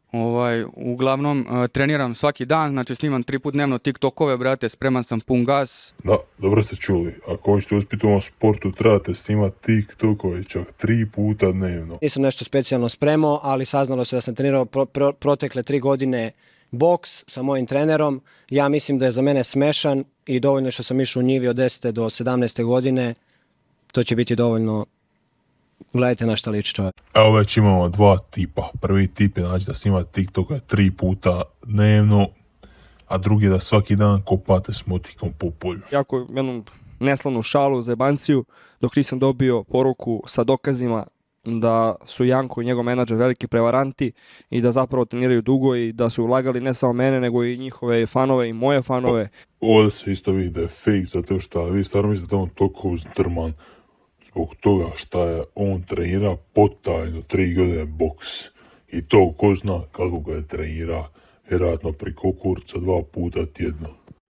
Uglavnom, treniram svaki dan, znači snimam 3 put dnevno TikTokove, brate, spreman sam pun gas. Da, dobro ste čuli. Ako hoćete uspjeti u ovom sportu, trebate snimati TikTokove čak 3 puta dnevno. Nisam nešto specijalno spremao, ali saznalo se da sam trenirao protekle 3 godine boks sa mojim trenerom. Ja mislim da je za mene smešan i dovoljno što sam išao u njivi od 10. do 17. godine. To će biti dovoljno. Gledajte na šta liči čovjek. Evo već imamo 2 tipa. Prvi tip je znači da snimate TikToka 3 puta dnevno, a drugi je da svaki dan kopate s motikom po polju. Jako jednu neslavnu šalu za jebanciju, dok nisam dobio poruku sa dokazima da su Janko i njegov menadžer veliki prevaranti i da zapravo treniraju dugo i da su ulagali ne samo mene nego i njihove fanove i moje fanove. Ovdje se isto vidi da je fake zato što vi stvarno mislite da on toliko uzdrman zbog toga šta je on trenira potajno 3 godine boks. I to ko zna kako ga je trenira, vjerojatno pri kukurca 2 puta tjedno.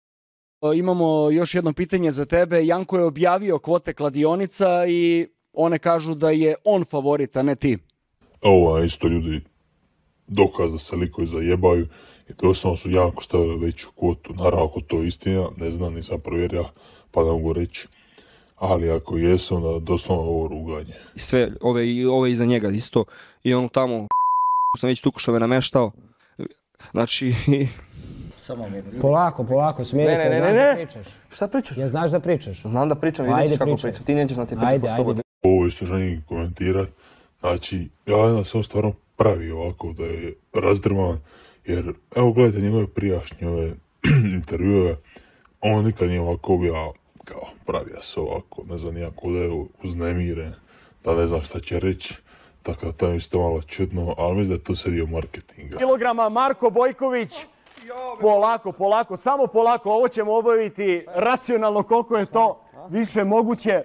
Imamo još jedno pitanje za tebe. Janko je objavio kvote kladionica i one kažu da je on favorit, a ne ti. Ovo je isto ljudi dokaz da se likovi zajebaju i doslovno su Janko stavili veću kvotu. Naravno ako to je istina, ne znam, nisam provjerio pa ne mogu reći. Ali ako jesu, onda doslovno ovo ruganje. I sve ove iza njega isto i ono tamo sam već tukušave nameštao. Znači... Samo mirno. Polako, smiri se, znaš da pričaš. Šta pričaš? Ja znaš da pričaš. Znam da pričam, vidjet ćeš kako pričam. Ti nećeš na ti pričati po 100 godina. Ovo isto želim komentirat. Znači, ja sam stvarno pravi ovako da je razdrman. Jer, evo gledajte njegove prijašnje intervjue. On nikad nije ovako bio kao pravija se ovako. Ne znam nijako da je uznemiren. Da ne znam šta će reći. Tako da tam isto malo čudno. Ali mislim da je to sve dio marketinga. Kilograma Marko Bojković. Polako, samo polako. Ovo ćemo obaviti racionalno koliko je to više moguće.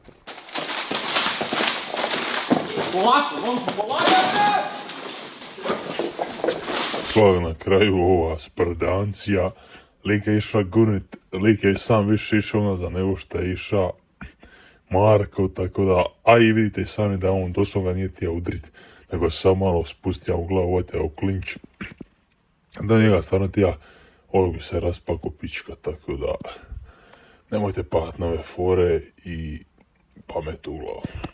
Polako, momci, polagate! Svak na kraju ova sprdancija. Lik je išla gurnit, lik je sam više išao unazad nego što je išao Marko, tako da, a i vidite sami da on doslovno nije tija udrit, nego sam malo spustio u glavu, ovdje u klinč. Da njega stvarno tija, ovo bi se raspako pička, tako da nemojte pahat na ove fore i pamet u glavu.